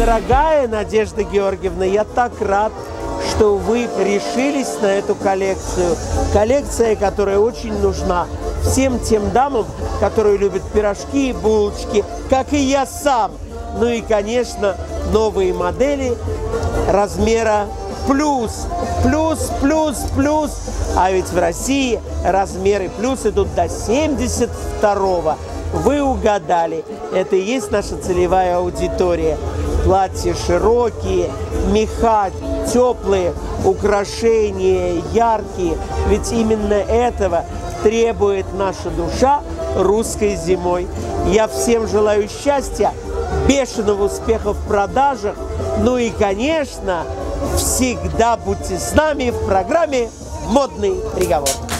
Дорогая Надежда Георгиевна, я так рад, что вы решились на эту коллекцию. Коллекция, которая очень нужна всем тем дамам, которые любят пирожки и булочки, как и я сам. Ну и, конечно, новые модели размера плюс. Плюс, плюс, плюс. А ведь в России размеры плюс идут до 72-го. Вы угадали. Это и есть наша целевая аудитория. Платья широкие, меха теплые, украшения яркие. Ведь именно этого требует наша душа русской зимой. Я всем желаю счастья, бешеного успеха в продажах. Ну и, конечно, всегда будьте с нами в программе «Модный приговор».